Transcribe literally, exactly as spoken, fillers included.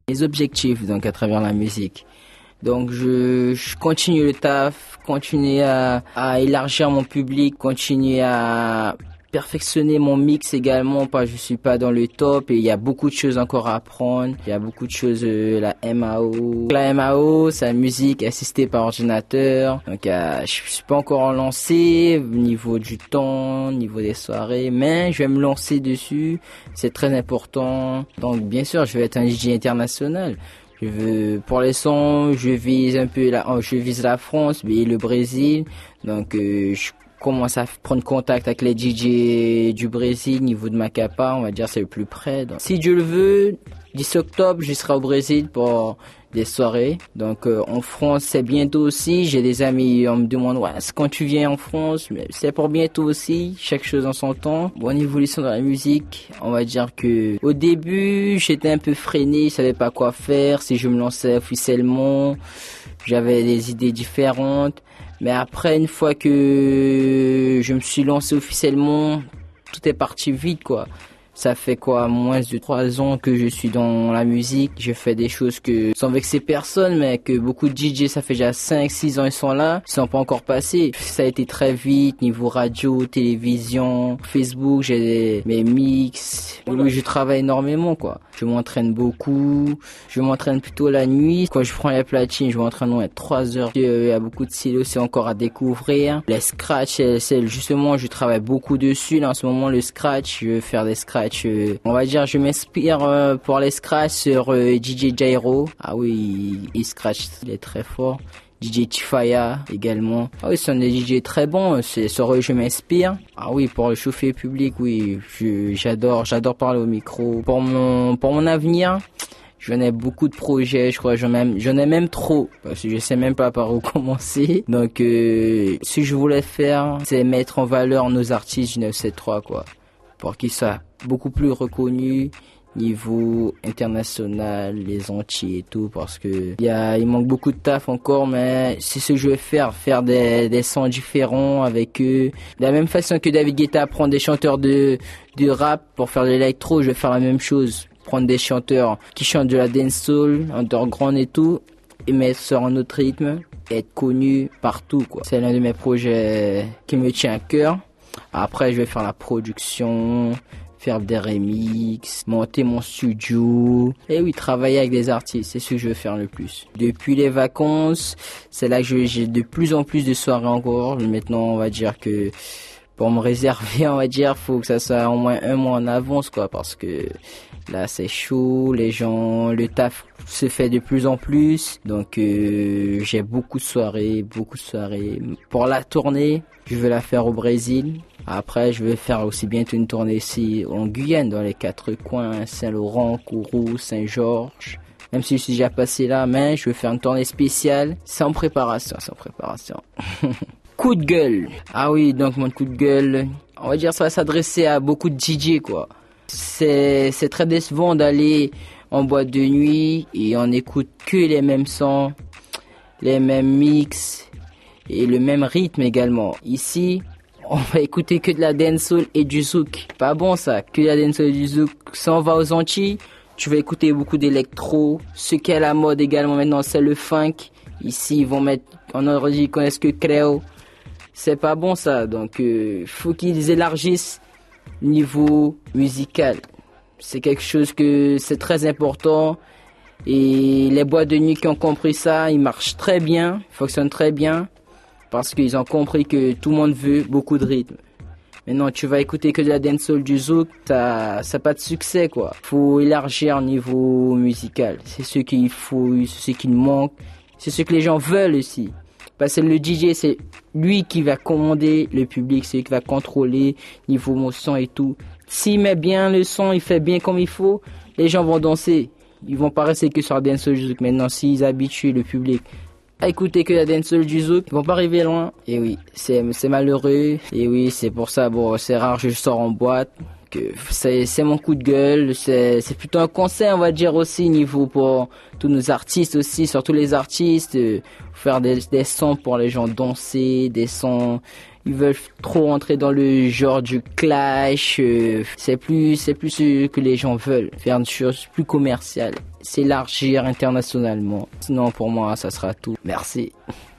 Les objectifs, donc, à travers la musique. Donc, je, je continue le taf, continue à, à élargir mon public, continue à perfectionner mon mix également, parce que je suis pas dans le top et il y a beaucoup de choses encore à apprendre. Il y a beaucoup de choses, euh, la M A O. La M A O, c'est la musique assistée par ordinateur. Donc, euh, je suis pas encore lancé au niveau du temps, au niveau des soirées, mais je vais me lancer dessus. C'est très important. Donc, bien sûr, je vais être un D J international. Je veux, pour les sons, je vise un peu la, je vise la France et le Brésil. Donc, euh, je commence à prendre contact avec les D J du Brésil, niveau de Macapá, on va dire c'est le plus près. Donc, si Dieu le veut, dix octobre, je serai au Brésil pour des soirées. Donc euh, en France, c'est bientôt aussi. J'ai des amis, on me demande, ouais, c'est quand tu viens en France, mais c'est pour bientôt aussi. Chaque chose en son temps. Bonne évolution dans la musique. On va dire que au début, j'étais un peu freiné, je savais pas quoi faire. Si je me lançais officiellement, j'avais des idées différentes. Mais après, une fois que je me suis lancé officiellement, tout est parti vite, quoi. Ça fait quoi, moins de trois ans que je suis dans la musique. Je fais des choses que, sans vexer personne, mais que beaucoup de D J, ça fait déjà cinq six ans, ils sont là, ils sont pas encore passés. Ça a été très vite, niveau radio, télévision, Facebook, j'ai des, mes mix. Oui, je travaille énormément, quoi. Je m'entraîne beaucoup. Je m'entraîne plutôt la nuit. Quand je prends les platines, je m'entraîne ouais, trois heures. Il y a beaucoup de stylos, c'est encore à découvrir. Les scratch, c'est justement, je travaille beaucoup dessus. Là, en ce moment, le scratch, je veux faire des scratch. On va dire, je m'inspire euh, pour les scratch sur euh, D J Jairo. Ah oui, il, il scratch, il est très fort. D J Tifaya également. Ah oui, c'est un D J très bon. C'est sur eux je m'inspire. Ah oui, pour le chauffer public, oui, je, j'adore, j'adore parler au micro. Pour mon, pour mon avenir, j'en ai beaucoup de projets, je crois, j'en ai, j'en ai même trop, parce que je sais même pas par où commencer. Donc, euh, ce que je voulais faire, c'est mettre en valeur nos artistes du neuf cent soixante-treize, quoi, pour qu'ils soient beaucoup plus reconnus niveau international, les Antilles et tout, parce que il y a, il manque beaucoup de taf encore, mais c'est ce que je vais faire, faire des, des sons différents avec eux. De la même façon que David Guetta prend des chanteurs de, de rap pour faire de l'électro, je vais faire la même chose. Prendre des chanteurs qui chantent de la dancehall, underground et tout, et mettre sur un autre rythme, et être connu partout, quoi. C'est l'un de mes projets qui me tient à cœur. Après, je vais faire la production, faire des remixes, monter mon studio. Et oui, travailler avec des artistes, c'est ce que je veux faire le plus. Depuis les vacances, c'est là que je- j'ai de plus en plus de soirées encore. Maintenant, on va dire que pour me réserver, on va dire, faut que ça soit au moins un mois en avance, quoi, parce que là, c'est chaud, les gens, le taf se fait de plus en plus. Donc, euh, j'ai beaucoup de soirées, beaucoup de soirées. Pour la tournée, je vais la faire au Brésil. Après, je vais faire aussi bientôt une tournée ici en Guyane, dans les quatre coins, Saint-Laurent, Kourou, Saint-Georges. Même si je suis déjà passé là, mais je vais faire une tournée spéciale, sans préparation, sans préparation. Coup de gueule. Ah oui, donc mon coup de gueule, on va dire ça va s'adresser à beaucoup de D J, quoi. C'est, c'est très décevant d'aller en boîte de nuit et on écoute que les mêmes sons, les mêmes mix et le même rythme également. Ici, on va écouter que de la dancehall et du zouk. Pas bon ça, que de la dancehall et du zouk. Si on va aux Antilles, tu vas écouter beaucoup d'électro. Ce qui est à la mode également maintenant, c'est le funk. Ici, ils vont mettre, en origine, ils connaissent que Créole. C'est pas bon ça, donc euh, faut qu'ils élargissent niveau musical. C'est quelque chose que c'est très important. Et les boîtes de nuit qui ont compris ça, ils marchent très bien, ils fonctionnent très bien. Parce qu'ils ont compris que tout le monde veut beaucoup de rythme. Maintenant, tu vas écouter que de la dancehall, du zouk, ça ça pas de succès, quoi. Faut élargir au niveau musical. C'est ce qu'il faut, c'est ce qui manque. C'est ce que les gens veulent aussi. Parce que le D J, c'est lui qui va commander le public, c'est lui qui va contrôler niveau mon son et tout. S'il met bien le son, il fait bien comme il faut, les gens vont danser. Ils vont pas rester que sur la dancehall, du zouk. Maintenant, s'ils habituent le public à écouter que la dancehall du zouk, ils vont pas arriver loin. Et oui, c'est c'est malheureux. Et oui, c'est pour ça, bon, c'est rare que je sors en boîte. Que c'est c'est mon coup de gueule. C'est c'est plutôt un conseil, on va dire aussi niveau pour tous nos artistes aussi, surtout les artistes, euh, faire des des sons pour les gens danser, des sons. Ils veulent trop entrer dans le genre du clash. Euh, c'est plus, c'est plus ce que les gens veulent. Faire une chose plus commerciale. S'élargir internationalement. Sinon, pour moi, ça sera tout. Merci.